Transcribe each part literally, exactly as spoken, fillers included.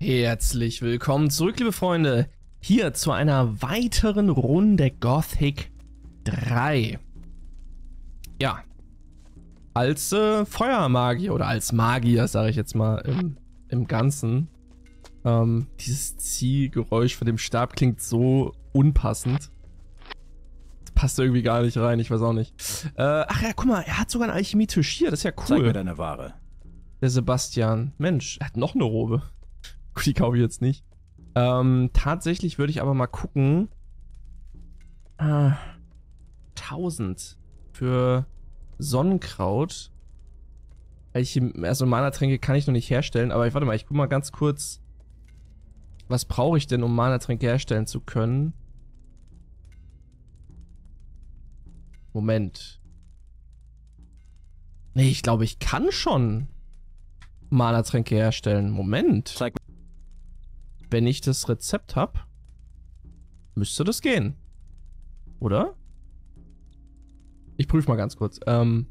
Herzlich willkommen zurück, liebe Freunde, hier zu einer weiteren Runde Gothic drei. Ja, als äh, Feuermagier oder als Magier, sage ich jetzt mal im, im Ganzen. Ähm, dieses Ziehgeräusch von dem Stab klingt so unpassend. Das passt irgendwie gar nicht rein, ich weiß auch nicht. Äh, ach ja, guck mal, er hat sogar einen Alchemietisch hier, das ist ja cool. Zeig mir deine Ware. Der Sebastian. Mensch, er hat noch eine Robe. Gut, die kaufe ich jetzt nicht. Ähm, tatsächlich würde ich aber mal gucken. Äh, tausend für Sonnenkraut. Also Mana-Tränke kann ich noch nicht herstellen, aber ich warte mal, ich guck mal ganz kurz. Was brauche ich denn, um Mana-Tränke herstellen zu können? Moment. Nee, ich glaube, ich kann schon Mana-Tränke herstellen. Moment. Zeig Wenn ich das Rezept habe, müsste das gehen. Oder? Ich prüfe mal ganz kurz. Ähm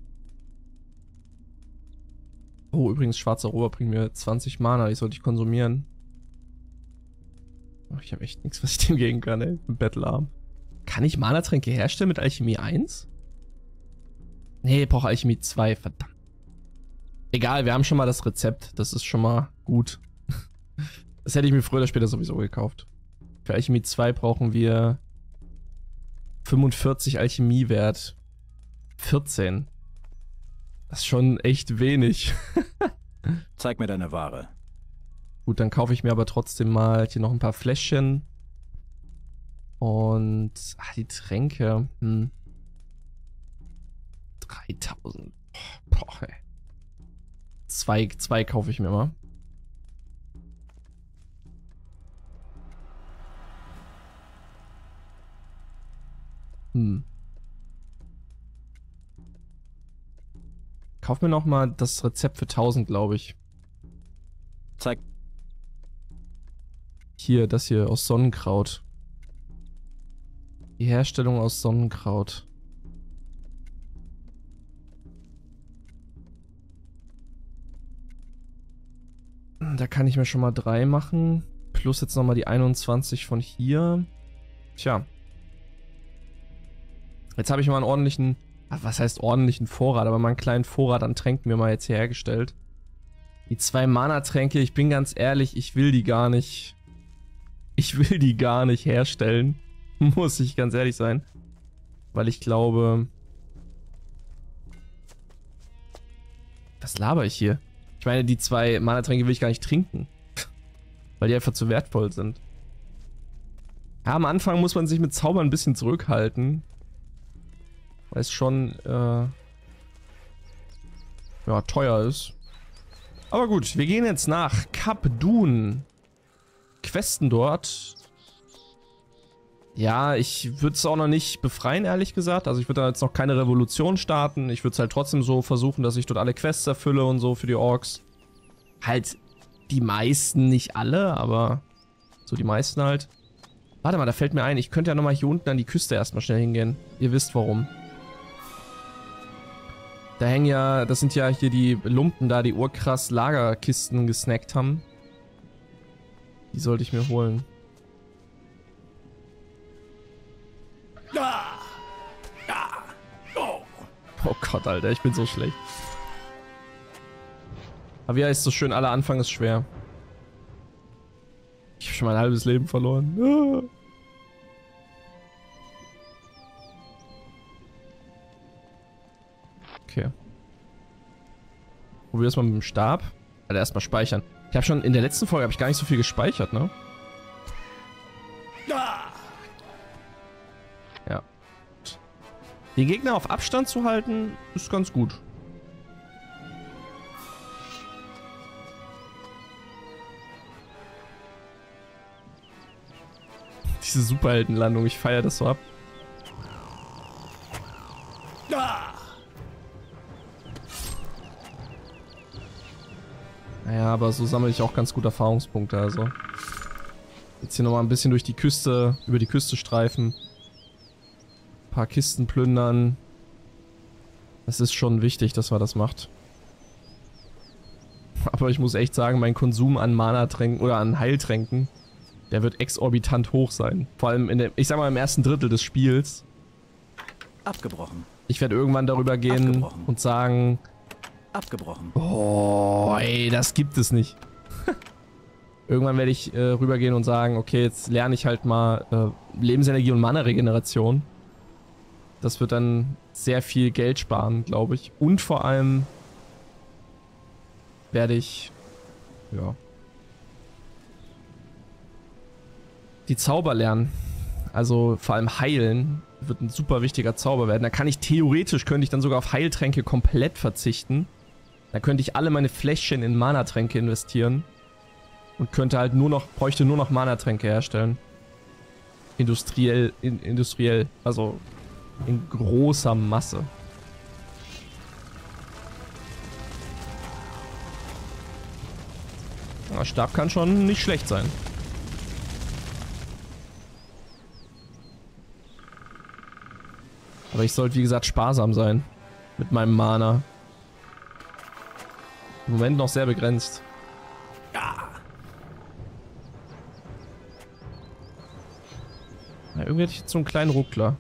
oh, übrigens, schwarzer Rohr bringt mir zwanzig Mana. Die sollte ich konsumieren. Oh, ich habe echt nichts, was ich dem geben kann, ey. Ich bin Battlearm. Kann ich Mana-Tränke herstellen mit Alchemie eins? Nee, ich brauche Alchemie zwei, verdammt. Egal, wir haben schon mal das Rezept. Das ist schon mal gut. Das hätte ich mir früher oder später sowieso gekauft. Für Alchemie zwei brauchen wir fünfundvierzig Alchemiewert. vierzehn. Das ist schon echt wenig. Zeig mir deine Ware. Gut, dann kaufe ich mir aber trotzdem mal hier noch ein paar Fläschchen. Und ach, die Tränke. Hm. dreitausend. Boah, ey. Zwei, zwei kaufe ich mir mal. Hm. Kauf mir noch mal das Rezept für tausend, glaube ich. Zeig. Hier, das hier aus Sonnenkraut. Die Herstellung aus Sonnenkraut. Da kann ich mir schon mal drei machen. Plus jetzt nochmal die einundzwanzig von hier. Tja. Jetzt habe ich mal einen ordentlichen, was heißt ordentlichen Vorrat, aber mal einen kleinen Vorrat an Tränken mir mal jetzt hier hergestellt. Die zwei Mana-Tränke, ich bin ganz ehrlich, ich will die gar nicht, ich will die gar nicht herstellen. Muss ich ganz ehrlich sein. Weil ich glaube, was laber ich hier? Ich meine, die zwei Mana-Tränke will ich gar nicht trinken. Weil die einfach zu wertvoll sind. Ja, am Anfang muss man sich mit Zaubern ein bisschen zurückhalten. Weil es schon, äh, ja, teuer ist. Aber gut, wir gehen jetzt nach Kap Dun. Questen dort. Ja, ich würde es auch noch nicht befreien, ehrlich gesagt. Also ich würde da jetzt noch keine Revolution starten. Ich würde es halt trotzdem so versuchen, dass ich dort alle Quests erfülle und so für die Orks. Halt die meisten, nicht alle, aber so die meisten halt. Warte mal, da fällt mir ein, ich könnte ja nochmal hier unten an die Küste erstmal schnell hingehen. Ihr wisst warum. Da hängen ja, das sind ja hier die Lumpen da, die urkrass Lagerkisten gesnackt haben. Die sollte ich mir holen. Oh Gott, Alter, ich bin so schlecht. Aber wie heißt es so schön, aller Anfang ist schwer. Ich habe schon mein halbes Leben verloren. Okay. Probier das mal mit dem Stab. Alter, erstmal speichern. Ich habe schon in der letzten Folge habe ich gar nicht so viel gespeichert, ne? Ja. Den Gegner auf Abstand zu halten, ist ganz gut. Diese Superheldenlandung, ich feiere das so ab. Naja, aber so sammle ich auch ganz gut Erfahrungspunkte, also. Jetzt hier nochmal ein bisschen durch die Küste, über die Küste streifen. Ein paar Kisten plündern. Es ist schon wichtig, dass man das macht. Aber ich muss echt sagen, mein Konsum an Mana-Tränken oder an Heiltränken, der wird exorbitant hoch sein. Vor allem in der, ich sag mal, im ersten Drittel des Spiels. Abgebrochen. Ich werde irgendwann darüber gehen Abgebrochen. und sagen... Abgebrochen. Oh, ey, das gibt es nicht. Irgendwann werde ich äh, rübergehen und sagen, okay, jetzt lerne ich halt mal äh, Lebensenergie und Mana-Regeneration. Das wird dann sehr viel Geld sparen, glaube ich. Und vor allem werde ich, ja, die Zauber lernen. Also vor allem heilen wird ein super wichtiger Zauber werden. Da kann ich theoretisch, könnte ich dann sogar auf Heiltränke komplett verzichten. Da könnte ich alle meine Fläschchen in Mana-Tränke investieren. Und könnte halt nur noch, bräuchte nur noch Mana-Tränke herstellen. Industriell, in, industriell, also in großer Masse. Der Stab kann schon nicht schlecht sein. Aber ich sollte, wie gesagt, sparsam sein mit meinem Mana. Im Moment noch sehr begrenzt. Ja. Na, irgendwie hätte ich jetzt so einen kleinen Ruckler.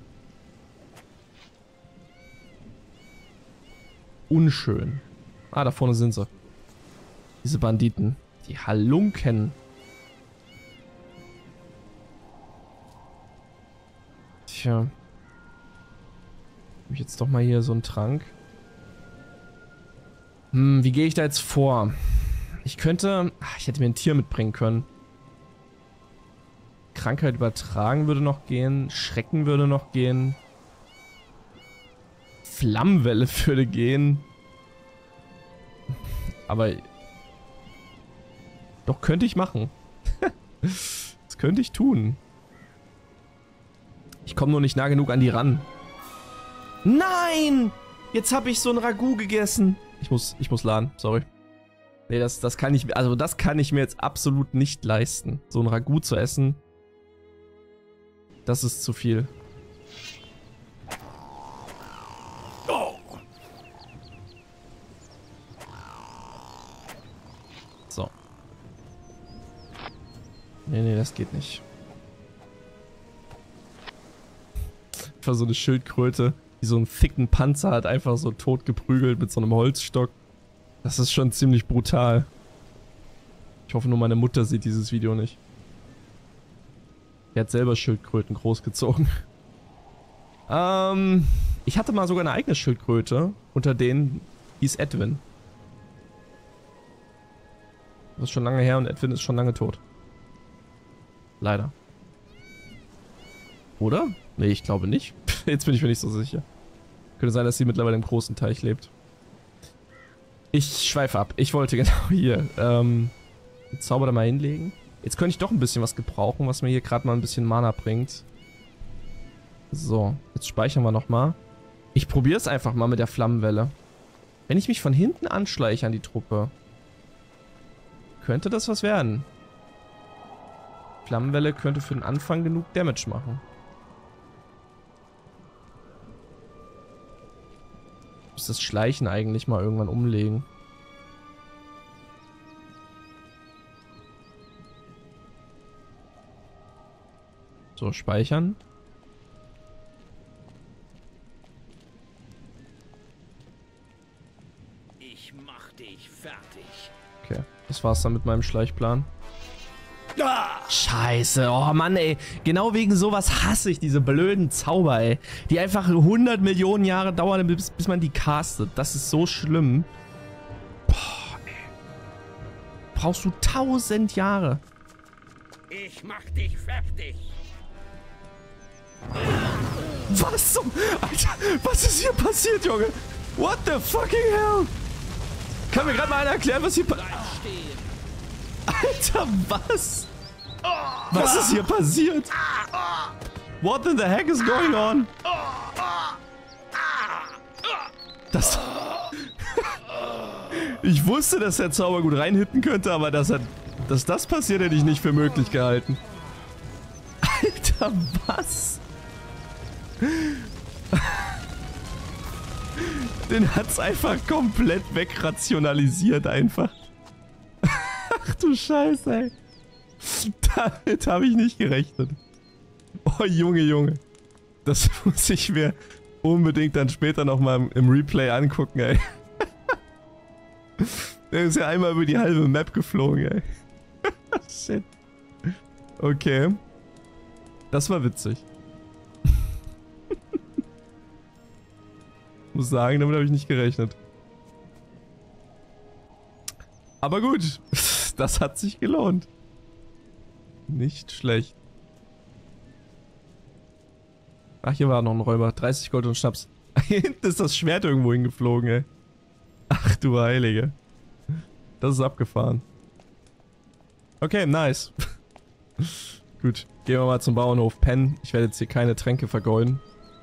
Unschön. Ah, da vorne sind sie. Diese Banditen. Die Halunken. Tja. Hab ich jetzt doch mal hier so einen Trank. Hm, wie gehe ich da jetzt vor? Ich könnte... Ach, ich hätte mir ein Tier mitbringen können. Krankheit übertragen würde noch gehen. Schrecken würde noch gehen. Flammenwelle würde gehen. Aber... Doch, könnte ich machen. Das könnte ich tun. Ich komme nur nicht nah genug an die ran. Nein! Jetzt habe ich so ein Ragout gegessen. Ich muss, ich muss laden, sorry. Nee, das, das kann ich, also das kann ich mir jetzt absolut nicht leisten. So ein Ragout zu essen. Das ist zu viel. So. Nee, nee, das geht nicht. Einfach so eine Schildkröte, die so einen thicken Panzer hat, einfach so tot geprügelt mit so einem Holzstock. Das ist schon ziemlich brutal. Ich hoffe nur, meine Mutter sieht dieses Video nicht. Die hat selber Schildkröten großgezogen. Ähm, ich hatte mal sogar eine eigene Schildkröte, unter denen hieß Edwin. Das ist schon lange her und Edwin ist schon lange tot. Leider. Oder? Nee, ich glaube nicht. Jetzt bin ich mir nicht so sicher. Könnte sein, dass sie mittlerweile im großen Teich lebt. Ich schweife ab. Ich wollte genau hier ähm, den Zauber da mal hinlegen. Jetzt könnte ich doch ein bisschen was gebrauchen, was mir hier gerade mal ein bisschen Mana bringt. So, jetzt speichern wir nochmal. Ich probiere es einfach mal mit der Flammenwelle. Wenn ich mich von hinten anschleiche an die Truppe, könnte das was werden. Flammenwelle könnte für den Anfang genug Damage machen. Ich muss das Schleichen eigentlich mal irgendwann umlegen. So, speichern. Ich mach dich fertig. Okay, das war's dann mit meinem Schleichplan. Scheiße, oh Mann, ey. Genau wegen sowas hasse ich diese blöden Zauber, ey. Die einfach hundert Millionen Jahre dauern, bis, bis man die castet. Das ist so schlimm. Boah, ey. Brauchst du tausend Jahre. Ich mach dich fertig. Was zum... Alter, was ist hier passiert, Junge? What the fucking hell? Kann mir gerade mal einer erklären, was hier passiert? Alter, was? Was ist hier passiert? What in the heck is going on? Das... Ich wusste, dass der Zauber gut reinhitten könnte, aber dass, er, dass das passiert, hätte ich nicht für möglich gehalten. Alter, was? Den hat's einfach komplett wegrationalisiert, einfach. Ach du Scheiße, ey. Damit habe ich nicht gerechnet. Oh, Junge, Junge. Das muss ich mir unbedingt dann später nochmal im Replay angucken, ey. Der ist ja einmal über die halbe Map geflogen, ey. Shit. Okay. Das war witzig. Muss sagen, damit habe ich nicht gerechnet. Aber gut. Das hat sich gelohnt. Nicht schlecht. Ach, hier war noch ein Räuber. dreißig Gold und Schnaps. Hier hinten ist das Schwert irgendwo hingeflogen, ey. Ach du Heilige. Das ist abgefahren. Okay, nice. Gut, gehen wir mal zum Bauernhof pennen. Ich werde jetzt hier keine Tränke vergeuden.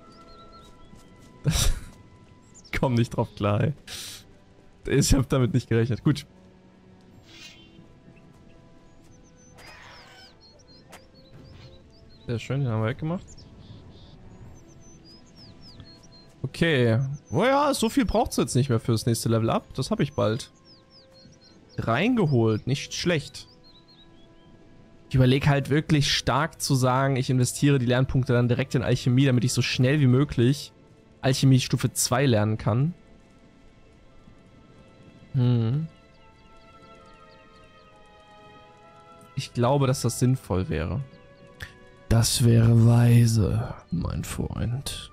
Ich komme nicht drauf klar, ey. Ich habe damit nicht gerechnet. Gut. Sehr schön, den haben wir weggemacht. Okay. Oh ja, so viel braucht es jetzt nicht mehr für das nächste Level Up. Das habe ich bald. Reingeholt, nicht schlecht. Ich überlege halt wirklich stark zu sagen, ich investiere die Lernpunkte dann direkt in Alchemie, damit ich so schnell wie möglich Alchemie Stufe zwei lernen kann. Hm. Ich glaube, dass das sinnvoll wäre. Das wäre weise, mein Freund.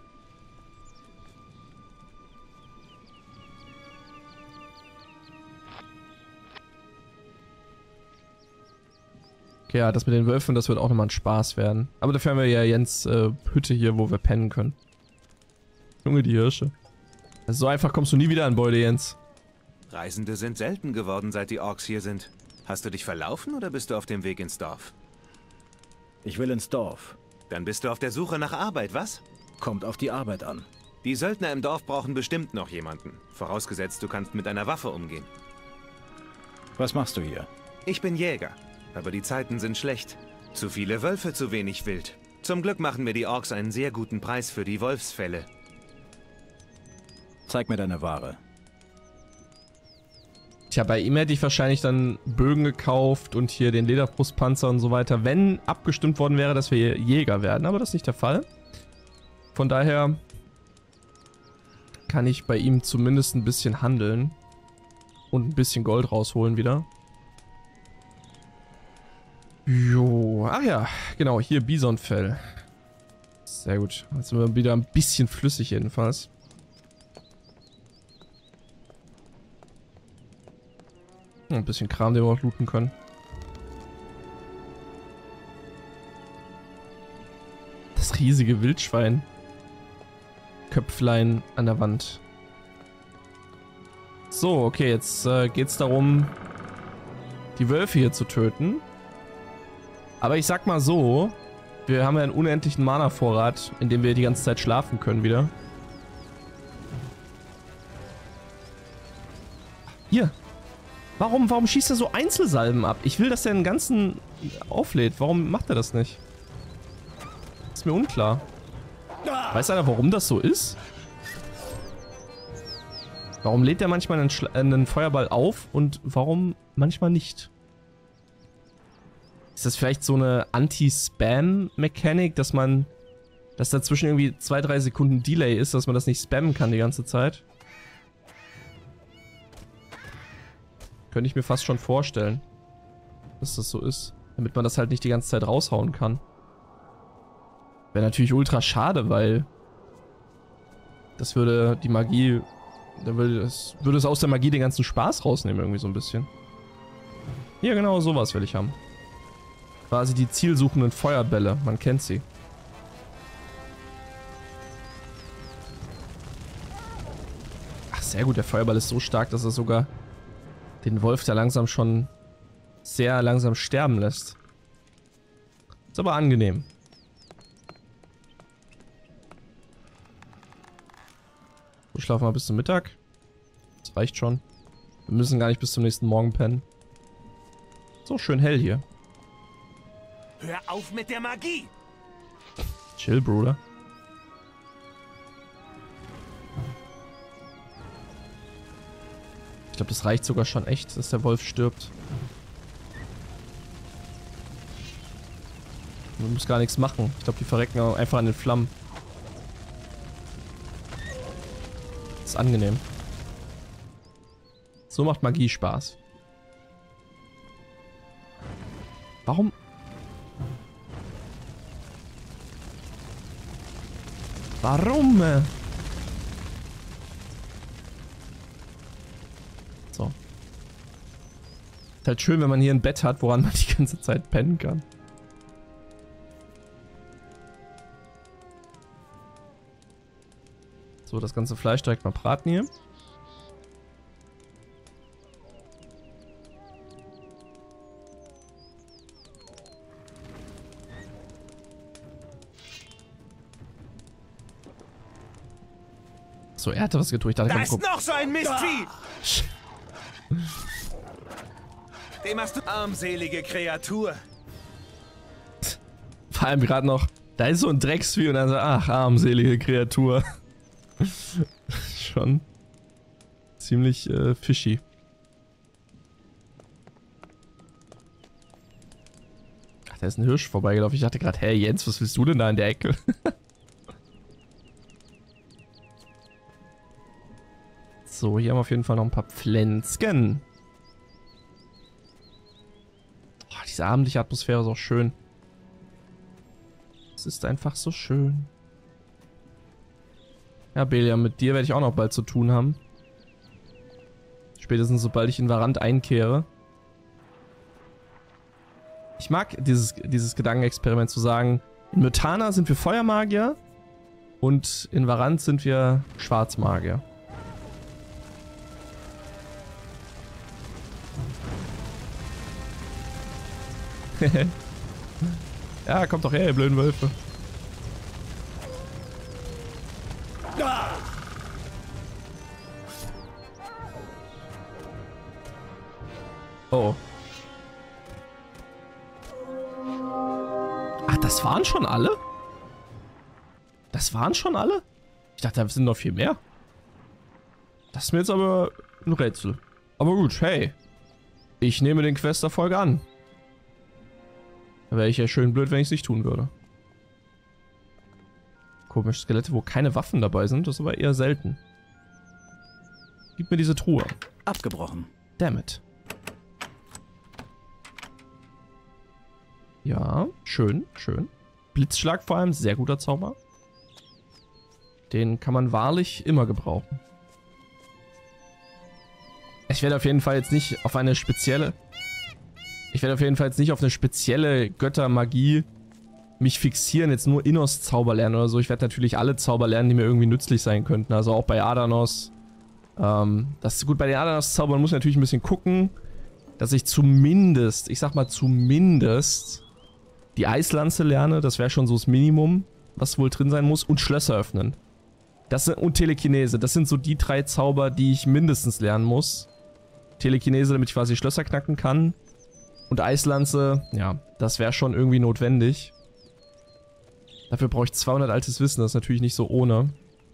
Okay, ja, das mit den Wölfen, das wird auch nochmal ein Spaß werden. Aber dafür haben wir ja Jens äh, Hütte hier, wo wir pennen können. Junge, die Hirsche. Also so einfach kommst du nie wieder an Beute, Jens. Reisende sind selten geworden, seit die Orks hier sind. Hast du dich verlaufen oder bist du auf dem Weg ins Dorf? Ich will ins Dorf. Dann bist du auf der Suche nach Arbeit, was? Kommt auf die Arbeit an. Die Söldner im Dorf brauchen bestimmt noch jemanden. Vorausgesetzt, du kannst mit einer Waffe umgehen. Was machst du hier? Ich bin Jäger. Aber die Zeiten sind schlecht. Zu viele Wölfe, zu wenig Wild. Zum Glück machen mir die Orks einen sehr guten Preis für die Wolfsfelle. Zeig mir deine Ware. Tja, bei ihm hätte ich wahrscheinlich dann Bögen gekauft und hier den Lederbrustpanzer und so weiter, wenn abgestimmt worden wäre, dass wir Jäger werden. Aber das ist nicht der Fall. Von daher kann ich bei ihm zumindest ein bisschen handeln und ein bisschen Gold rausholen wieder. Jo, ach ja, genau, hier Bisonfell. Sehr gut. Jetzt sind wir wieder ein bisschen flüssig jedenfalls. Ein bisschen Kram, den wir auch looten können. Das riesige Wildschwein. Köpflein an der Wand. So, okay, jetzt äh, geht es darum, die Wölfe hier zu töten. Aber ich sag mal so, wir haben ja einen unendlichen Mana-Vorrat, in dem wir die ganze Zeit schlafen können wieder. Hier. Warum, warum schießt er so Einzelsalben ab? Ich will, dass er den ganzen auflädt. Warum macht er das nicht? Ist mir unklar. Weiß einer, warum das so ist? Warum lädt er manchmal einen, Schla einen Feuerball auf und warum manchmal nicht? Ist das vielleicht so eine Anti-Spam-Mechanik, dass man, dass dazwischen irgendwie zwei, drei Sekunden Delay ist, dass man das nicht spammen kann die ganze Zeit? Könnte ich mir fast schon vorstellen, dass das so ist. Damit man das halt nicht die ganze Zeit raushauen kann. Wäre natürlich ultra schade, weil das würde die Magie, da würde es, würde es aus der Magie den ganzen Spaß rausnehmen irgendwie so ein bisschen. Hier, genau sowas will ich haben. Quasi die zielsuchenden Feuerbälle, man kennt sie. Ach, sehr gut, der Feuerball ist so stark, dass er sogar den Wolf da langsam schon sehr langsam sterben lässt. Ist aber angenehm. Wir schlafen mal bis zum Mittag. Das reicht schon. Wir müssen gar nicht bis zum nächsten Morgen pennen. So schön hell hier. Hör auf mit der Magie! Chill, Bruder. Ich glaube, das reicht sogar schon echt, dass der Wolf stirbt. Man muss gar nichts machen. Ich glaube, die verrecken auch einfach an den Flammen. Das ist angenehm. So macht Magie Spaß. Warum? Warum? So. Ist halt schön, wenn man hier ein Bett hat, woran man die ganze Zeit pennen kann. So, das ganze Fleisch direkt mal braten hier. So, er hatte was getan. Ich dachte, Da komm, ist guck. noch so ein Mistvieh! Dem hast du... Armselige Kreatur. Vor allem gerade noch, da ist so ein Drecksvieh und dann so, ach, armselige Kreatur. Schon ziemlich äh, fishy. Ach, da ist ein Hirsch vorbeigelaufen. Ich dachte gerade, hey Jens, was willst du denn da in der Ecke? So, hier haben wir auf jeden Fall noch ein paar Pflänzchen. Oh, diese abendliche Atmosphäre ist auch schön. Es ist einfach so schön. Ja, Belia, mit dir werde ich auch noch bald zu tun haben. Spätestens sobald ich in Varant einkehre. Ich mag dieses, dieses Gedankenexperiment zu sagen, in Mythana sind wir Feuermagier und in Varant sind wir Schwarzmagier. Ja, kommt doch her, ihr blöden Wölfe. Oh. Ach, das waren schon alle? Das waren schon alle? Ich dachte, da sind noch viel mehr. Das ist mir jetzt aber ein Rätsel. Aber gut, hey. Ich nehme den Quest-Erfolg an. Da wäre ich ja schön blöd, wenn ich es nicht tun würde. Komische Skelette, wo keine Waffen dabei sind, das ist aber eher selten. Gib mir diese Truhe. Abgebrochen. Dammit. Ja, schön, schön. Blitzschlag vor allem, sehr guter Zauber. Den kann man wahrlich immer gebrauchen. Ich werde auf jeden Fall jetzt nicht auf eine spezielle... Ich werde auf jeden Fall jetzt nicht auf eine spezielle Göttermagie mich fixieren, jetzt nur Innos-Zauber lernen oder so. Ich werde natürlich alle Zauber lernen, die mir irgendwie nützlich sein könnten. Also auch bei Adanos. Ähm, das ist gut, bei den Adanos-Zaubern muss ich natürlich ein bisschen gucken, dass ich zumindest, ich sag mal zumindest, die Eislanze lerne. Das wäre schon so das Minimum, was wohl drin sein muss. Und Schlösser öffnen. Das sind, und Telekinese. Das sind so die drei Zauber, die ich mindestens lernen muss. Telekinese, damit ich quasi Schlösser knacken kann. Und Eislanze, ja, das wäre schon irgendwie notwendig. Dafür brauche ich zweihundert altes Wissen, das ist natürlich nicht so ohne.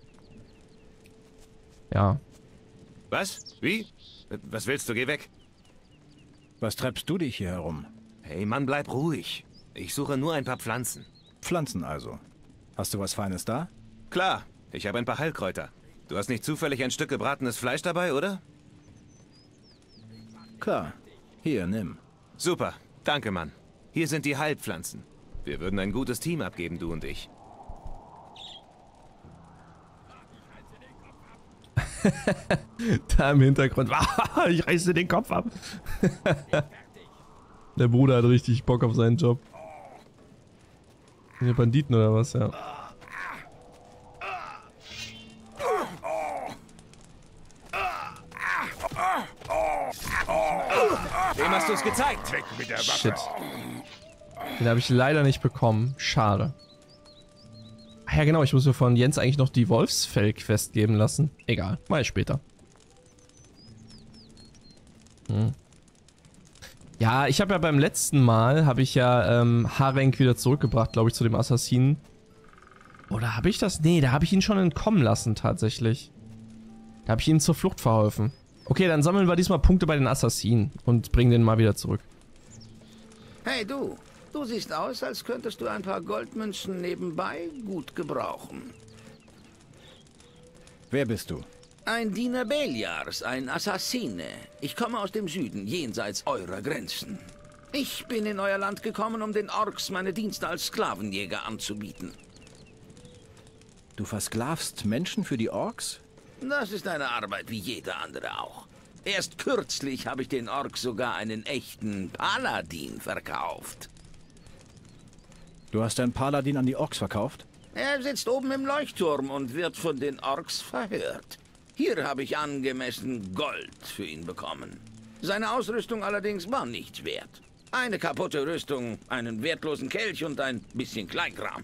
Ja. Was? Wie? Was willst du? Geh weg. Was treibst du dich hier herum? Hey Mann, bleib ruhig. Ich suche nur ein paar Pflanzen. Pflanzen also. Hast du was Feines da? Klar, ich habe ein paar Heilkräuter. Du hast nicht zufällig ein Stück gebratenes Fleisch dabei, oder? Klar. Hier, nimm. Super, danke Mann. Hier sind die Heilpflanzen. Wir würden ein gutes Team abgeben, du und ich. Da im Hintergrund. Ich reiße den Kopf ab. Der Bruder hat richtig Bock auf seinen Job. Sind die Banditen oder was, ja. Wem hast du es gezeigt? Weg mit der Waffe. Shit. Den habe ich leider nicht bekommen. Schade. Ach ja genau, ich muss mir von Jens eigentlich noch die Wolfsfell-Quest geben lassen. Egal, mach ich später. Hm. Ja, ich habe ja beim letzten Mal, habe ich ja ähm, Harenk wieder zurückgebracht, glaube ich, zu dem Assassinen. Oder habe ich das? Nee, da habe ich ihn schon entkommen lassen, tatsächlich. Da habe ich ihm zur Flucht verholfen. Okay, dann sammeln wir diesmal Punkte bei den Assassinen und bringen den mal wieder zurück. Hey du, Du siehst aus, als könntest du ein paar Goldmünzen nebenbei gut gebrauchen. Wer bist du? Ein Diener Beliars, ein Assassine. Ich komme aus dem Süden, jenseits eurer Grenzen. Ich bin in euer Land gekommen, um den Orks meine Dienste als Sklavenjäger anzubieten. Du versklavst Menschen für die Orks? Das ist eine Arbeit wie jede andere auch. Erst kürzlich habe ich den Orks sogar einen echten Paladin verkauft. Du hast einen Paladin an die Orks verkauft? Er sitzt oben im Leuchtturm und wird von den Orks verhört. Hier habe ich angemessen Gold für ihn bekommen. Seine Ausrüstung allerdings war nichts wert. Eine kaputte Rüstung, einen wertlosen Kelch und ein bisschen Kleinkram.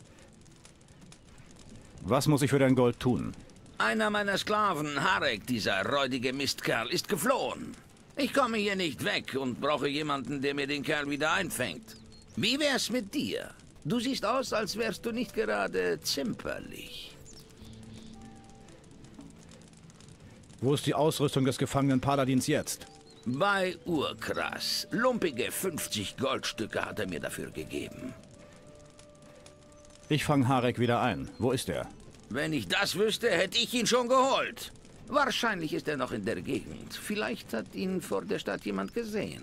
Was muss ich für dein Gold tun? Einer meiner Sklaven, Harek, dieser räudige Mistkerl, ist geflohen. Ich komme hier nicht weg und brauche jemanden, der mir den Kerl wieder einfängt. Wie wär's mit dir? Du siehst aus, als wärst du nicht gerade zimperlich. Wo ist die Ausrüstung des gefangenen Paladins jetzt? Bei Urkrass. Lumpige fünfzig Goldstücke hat er mir dafür gegeben. Ich fange Harek wieder ein. Wo ist er? Wenn ich das wüsste, hätte ich ihn schon geholt. Wahrscheinlich ist er noch in der Gegend. Vielleicht hat ihn vor der Stadt jemand gesehen.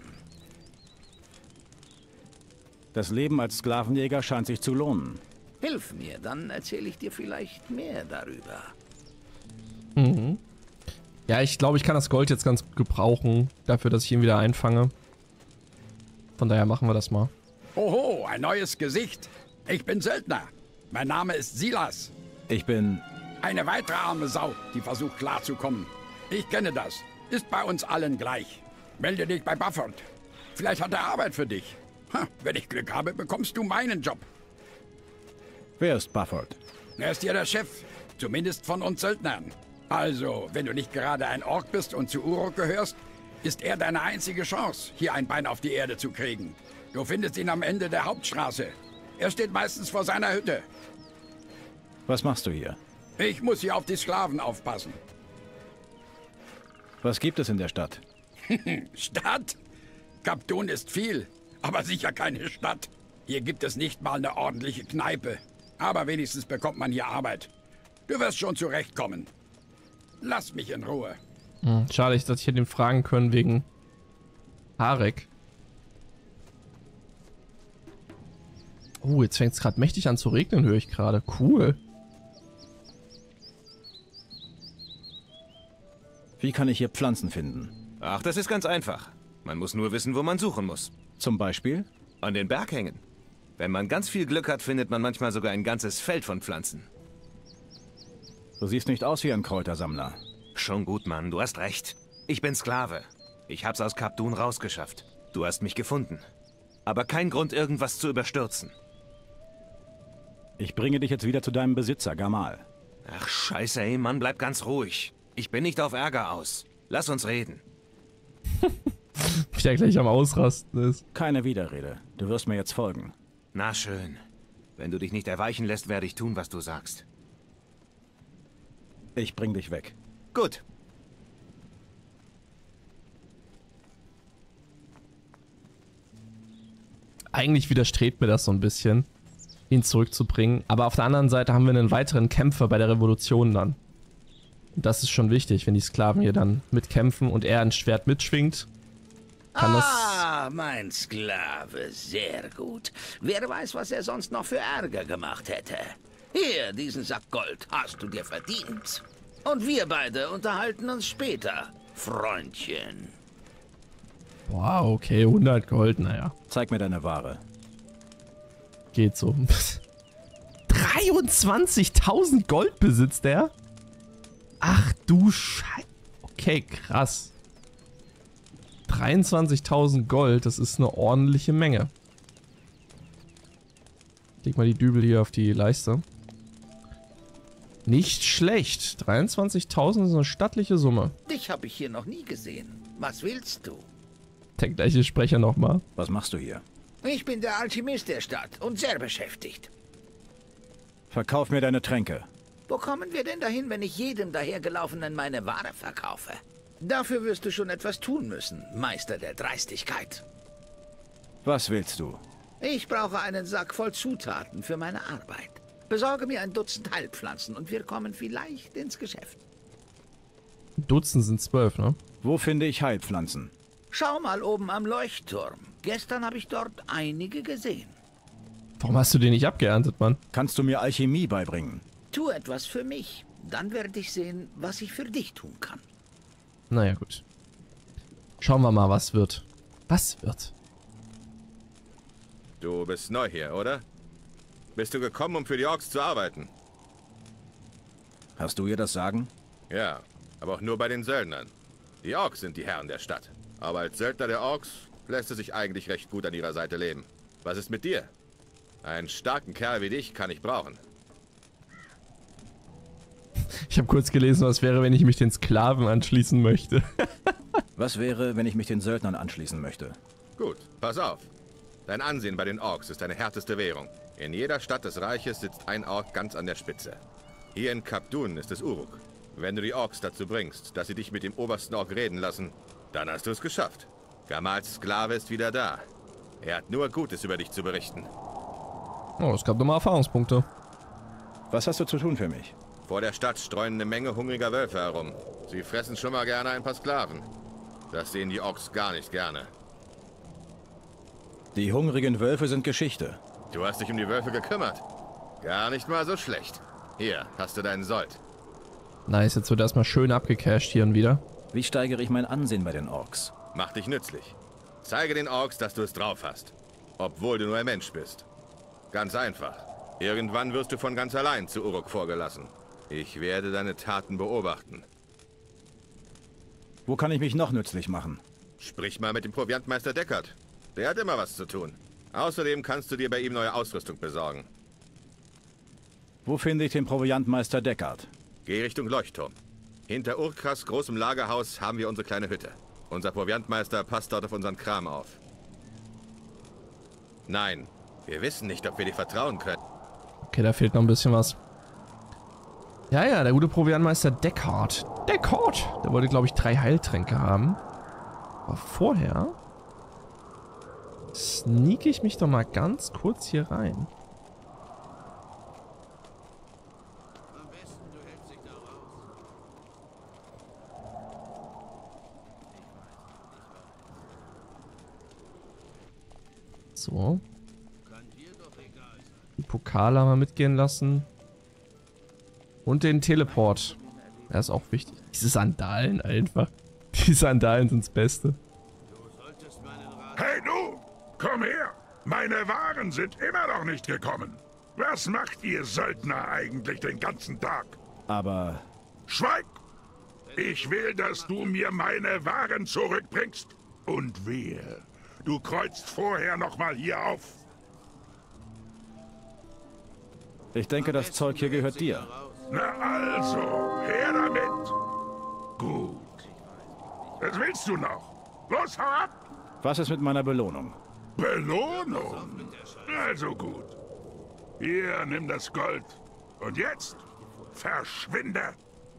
Das Leben als Sklavenjäger scheint sich zu lohnen. Hilf mir, dann erzähle ich dir vielleicht mehr darüber. Mhm. Ja, ich glaube, ich kann das Gold jetzt ganz gut gebrauchen, dafür, dass ich ihn wieder einfange. Von daher machen wir das mal. Oho, ein neues Gesicht. Ich bin Söldner. Mein Name ist Silas. Ich bin... Eine weitere arme Sau, die versucht klarzukommen. Ich kenne das. Ist bei uns allen gleich. Melde dich bei Bufford. Vielleicht hat er Arbeit für dich. Ha, wenn ich Glück habe, bekommst du meinen Job. Wer ist Bufford? Er ist hier der Chef. Zumindest von uns Söldnern. Also, wenn du nicht gerade ein Ork bist und zu Uruk gehörst, ist er deine einzige Chance, hier ein Bein auf die Erde zu kriegen. Du findest ihn am Ende der Hauptstraße. Er steht meistens vor seiner Hütte. Was machst du hier? Ich muss hier auf die Sklaven aufpassen. Was gibt es in der Stadt? Stadt? Kaptun ist viel, aber sicher keine Stadt. Hier gibt es nicht mal eine ordentliche Kneipe. Aber wenigstens bekommt man hier Arbeit. Du wirst schon zurechtkommen. Lass mich in Ruhe. Hm, schade, dass ich hätte ihn fragen können wegen Harek. Oh, jetzt fängt es gerade mächtig an zu regnen, höre ich gerade. Cool. Wie kann ich hier Pflanzen finden? Ach, das ist ganz einfach. Man muss nur wissen, wo man suchen muss. Zum Beispiel? An den Berghängen. Wenn man ganz viel Glück hat, findet man manchmal sogar ein ganzes Feld von Pflanzen. Du siehst nicht aus wie ein Kräutersammler. Schon gut, Mann, du hast recht. Ich bin Sklave. Ich hab's aus Kaptun rausgeschafft. Du hast mich gefunden. Aber kein Grund, irgendwas zu überstürzen. Ich bringe dich jetzt wieder zu deinem Besitzer, Gamal. Ach, scheiße, ey, Mann, bleib ganz ruhig. Ich bin nicht auf Ärger aus. Lass uns reden. Wie der gleich am Ausrasten ist. Keine Widerrede. Du wirst mir jetzt folgen. Na schön. Wenn du dich nicht erweichen lässt, werde ich tun, was du sagst. Ich bring dich weg. Gut. Eigentlich widerstrebt mir das so ein bisschen, ihn zurückzubringen. Aber auf der anderen Seite haben wir einen weiteren Kämpfer bei der Revolution dann. Und das ist schon wichtig, wenn die Sklaven hier dann mitkämpfen und er ein Schwert mitschwingt. Kann ah, mein Sklave, sehr gut. Wer weiß, was er sonst noch für Ärger gemacht hätte. Hier, diesen Sack Gold hast du dir verdient. Und wir beide unterhalten uns später, Freundchen. Wow, okay, hundert Gold, naja. Zeig mir deine Ware. Geht so. dreiundzwanzigtausend Gold besitzt er? Ach du Scheiße. Okay, krass. dreiundzwanzigtausend Gold, das ist eine ordentliche Menge. Leg mal die Dübel hier auf die Leiste. Nicht schlecht. dreiundzwanzigtausend ist eine stattliche Summe. Dich habe ich hier noch nie gesehen. Was willst du? Der gleiche Sprecher nochmal. Was machst du hier? Ich bin der Alchemist der Stadt und sehr beschäftigt. Verkauf mir deine Tränke. Wo kommen wir denn dahin, wenn ich jedem dahergelaufenen meine Ware verkaufe? Dafür wirst du schon etwas tun müssen, Meister der Dreistigkeit. Was willst du? Ich brauche einen Sack voll Zutaten für meine Arbeit. Besorge mir ein Dutzend Heilpflanzen und wir kommen vielleicht ins Geschäft. Dutzend sind zwölf, ne? Wo finde ich Heilpflanzen? Schau mal oben am Leuchtturm. Gestern habe ich dort einige gesehen. Warum hast du den nicht abgeerntet, Mann? Kannst du mir Alchemie beibringen? Tu etwas für mich. Dann werde ich sehen, was ich für dich tun kann. Naja, gut. Schauen wir mal, was wird. Was wird? Du bist neu hier, oder? Bist du gekommen, um für die Orks zu arbeiten? Hast du ihr das Sagen? Ja, aber auch nur bei den Söldnern. Die Orks sind die Herren der Stadt. Aber als Söldner der Orks lässt es sich eigentlich recht gut an ihrer Seite leben. Was ist mit dir? Einen starken Kerl wie dich kann ich brauchen. Ich habe kurz gelesen, was wäre, wenn ich mich den Sklaven anschließen möchte. Was wäre, wenn ich mich den Söldnern anschließen möchte? Gut, pass auf. Dein Ansehen bei den Orks ist deine härteste Währung. In jeder Stadt des Reiches sitzt ein Ork ganz an der Spitze. Hier in Kap Dun ist es Uruk. Wenn du die Orks dazu bringst, dass sie dich mit dem obersten Ork reden lassen, dann hast du es geschafft. Gamals Sklave ist wieder da. Er hat nur Gutes über dich zu berichten. Oh, es gab nochmal Erfahrungspunkte. Was hast du zu tun für mich? Vor der Stadt streuen eine Menge hungriger Wölfe herum. Sie fressen schon mal gerne ein paar Sklaven. Das sehen die Orks gar nicht gerne. Die hungrigen Wölfe sind Geschichte. Du hast dich um die Wölfe gekümmert. Gar nicht mal so schlecht. Hier, hast du deinen Sold. Nice, jetzt wird erstmal schön abgecasht hier und wieder. Wie steigere ich mein Ansehen bei den Orks? Mach dich nützlich. Zeige den Orks, dass du es drauf hast. Obwohl du nur ein Mensch bist. Ganz einfach. Irgendwann wirst du von ganz allein zu Uruk vorgelassen. Ich werde deine Taten beobachten. Wo kann ich mich noch nützlich machen? Sprich mal mit dem Proviantmeister Deckard. Der hat immer was zu tun. Außerdem kannst du dir bei ihm neue Ausrüstung besorgen. Wo finde ich den Proviantmeister Deckard? Geh Richtung Leuchtturm. Hinter Urkras großem Lagerhaus haben wir unsere kleine Hütte. Unser Proviantmeister passt dort auf unseren Kram auf. Nein, wir wissen nicht, ob wir dir vertrauen können. Okay, da fehlt noch ein bisschen was. Ja, ja, der gute Proviantmeister Deckard. Deckard! Der wollte, glaube ich, drei Heiltränke haben. Aber vorher sneak ich mich doch mal ganz kurz hier rein. So. Die Pokale haben wir mitgehen lassen. Und den Teleport. Der ist auch wichtig. Diese Sandalen einfach. Die Sandalen sind das Beste. Hey du! Komm her! Meine Waren sind immer noch nicht gekommen. Was macht ihr Söldner eigentlich den ganzen Tag? Aber... Schweig! Ich will, dass du mir meine Waren zurückbringst. Und wehe, du kreuzt vorher noch mal hier auf. Ich denke, das Zeug hier gehört dir. Na also, her damit. Gut. Was willst du noch? Los, hau ab! Was ist mit meiner Belohnung? Belohnung? Also gut. Hier, nimm das Gold. Und jetzt verschwinde!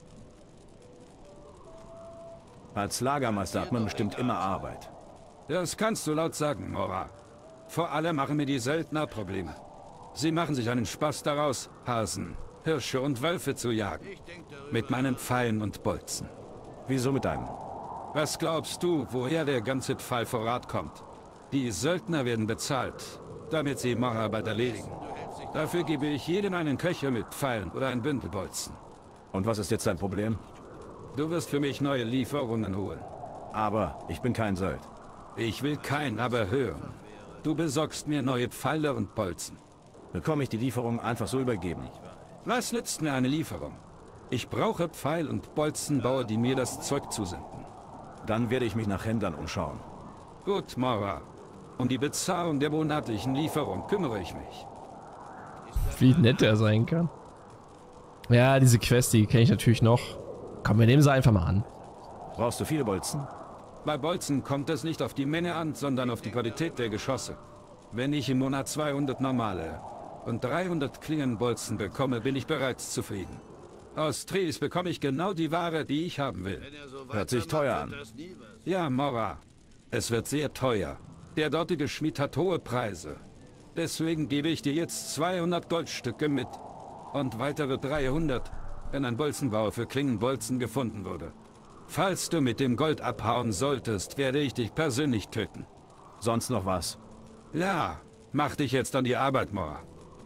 Als Lagermeister hat man bestimmt immer Arbeit. Das kannst du laut sagen, Mora. Vor allem machen mir die Söldner Probleme. Sie machen sich einen Spaß daraus, Hasen, Hirsche und Wölfe zu jagen. Mit meinen Pfeilen und Bolzen. Wieso mit deinem? Was glaubst du, woher der ganze Pfeilvorrat kommt? Die Söldner werden bezahlt, damit sie Morarbeit erledigen. Dafür gebe ich jedem einen Köcher mit Pfeilen oder ein Bündel Bolzen. Und was ist jetzt dein Problem? Du wirst für mich neue Lieferungen holen. Aber ich bin kein Söld. Ich will kein aber hören. Du besorgst mir neue Pfeile und Bolzen. Bekomme ich die Lieferung einfach so übergeben? Was nützt mir eine Lieferung? Ich brauche Pfeil- und Bolzenbauer, die mir das Zeug zusenden. Dann werde ich mich nach Händlern umschauen. Gut, Mora. Um die Bezahlung der monatlichen Lieferung kümmere ich mich. Wie nett er sein kann. Ja, diese Quest, die kenne ich natürlich noch. Komm, wir nehmen sie einfach mal an. Brauchst du viele Bolzen? Bei Bolzen kommt es nicht auf die Menge an, sondern auf die Qualität der Geschosse. Wenn ich im Monat zweihundert normale und dreihundert Klingenbolzen bekomme, bin ich bereits zufrieden. Aus Tries bekomme ich genau die Ware, die ich haben will. Hört sich teuer an. Ja, Mora. Es wird sehr teuer. Der dortige Schmied hat hohe Preise. Deswegen gebe ich dir jetzt zweihundert Goldstücke mit. Und weitere dreihundert, wenn ein Bolzenbauer für Klingenbolzen gefunden wurde. Falls du mit dem Gold abhauen solltest, werde ich dich persönlich töten. Sonst noch was? Ja, mach dich jetzt an die Arbeit, Mora.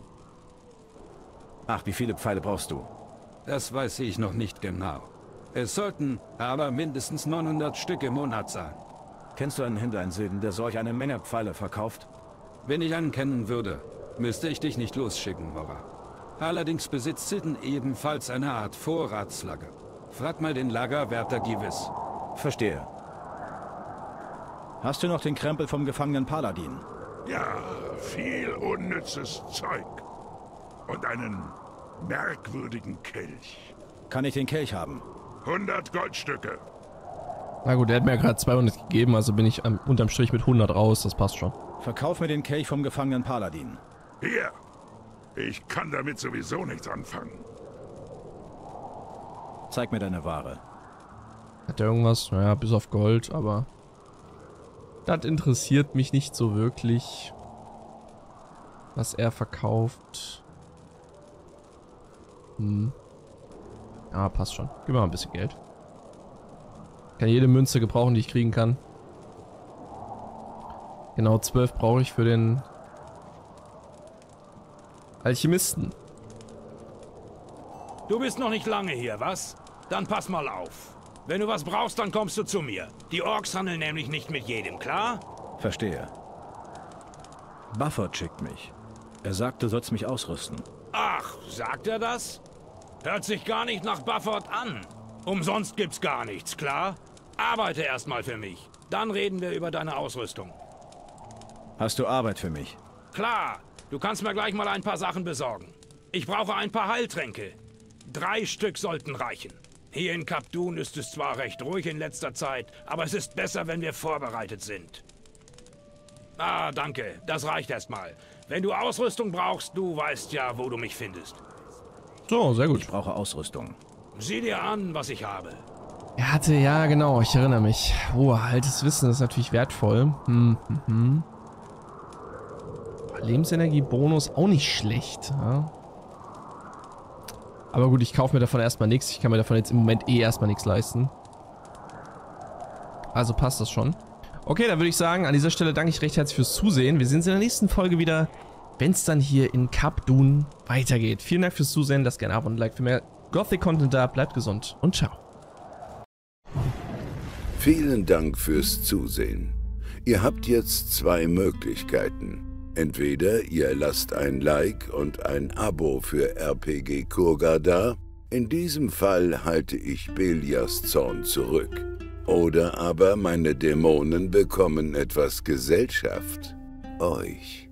Ach, wie viele Pfeile brauchst du? Das weiß ich noch nicht genau. Es sollten aber mindestens neunhundert Stück im Monat sein. Kennst du einen Händler in Süden, der solch eine Menge Pfeile verkauft? Wenn ich einen kennen würde, müsste ich dich nicht losschicken, Mora. Allerdings besitzt Sidden ebenfalls eine Art Vorratslager. Frag mal den Lagerwärter gewiss. Verstehe. Hast du noch den Krempel vom gefangenen Paladin? Ja, viel unnützes Zeug. Und einen merkwürdigen Kelch. Kann ich den Kelch haben? hundert Goldstücke. Na gut, der hat mir ja gerade zweihundert gegeben, also bin ich am, unterm Strich mit hundert raus, das passt schon. Verkauf mir den Kelch vom gefangenen Paladin. Hier. Ich kann damit sowieso nichts anfangen. Zeig mir deine Ware. Hat er irgendwas? Naja, bis auf Gold, aber das interessiert mich nicht so wirklich, was er verkauft. Hm. Ja, passt schon. Gib mir mal ein bisschen Geld. Kann jede Münze gebrauchen, die ich kriegen kann. Genau, zwölf brauche ich für den Alchemisten. Du bist noch nicht lange hier, was? Dann pass mal auf. Wenn du was brauchst, dann kommst du zu mir. Die Orks handeln nämlich nicht mit jedem, klar? Verstehe. Bufford schickt mich. Er sagt, du sollst mich ausrüsten. Ach, sagt er das? Hört sich gar nicht nach Bufford an. Umsonst gibt's gar nichts, klar? Arbeite erstmal für mich. Dann reden wir über deine Ausrüstung. Hast du Arbeit für mich? Klar, du kannst mir gleich mal ein paar Sachen besorgen. Ich brauche ein paar Heiltränke. Drei Stück sollten reichen. Hier in Kap Dun ist es zwar recht ruhig in letzter Zeit, aber es ist besser, wenn wir vorbereitet sind. Ah, danke. Das reicht erstmal. Wenn du Ausrüstung brauchst, du weißt ja, wo du mich findest. So, sehr gut. Ich brauche Ausrüstung. Sieh dir an, was ich habe. Er hatte, ja genau, ich erinnere mich. Oh, altes Wissen ist natürlich wertvoll. Hm, hm, hm. Lebensenergie-Bonus auch nicht schlecht. Ja. Aber gut, ich kaufe mir davon erstmal nichts. Ich kann mir davon jetzt im Moment eh erstmal nichts leisten. Also passt das schon. Okay, dann würde ich sagen, an dieser Stelle danke ich recht herzlich fürs Zusehen. Wir sehen uns in der nächsten Folge wieder, wenn es dann hier in Kap Dun weitergeht. Vielen Dank fürs Zusehen. Lasst gerne ab und Like für mehr Gothic-Content da. Bleibt gesund und ciao. Vielen Dank fürs Zusehen. Ihr habt jetzt zwei Möglichkeiten. Entweder ihr lasst ein Like und ein Abo für R P G Kurga da. In diesem Fall halte ich Belias Zorn zurück. Oder aber meine Dämonen bekommen etwas Gesellschaft. Euch.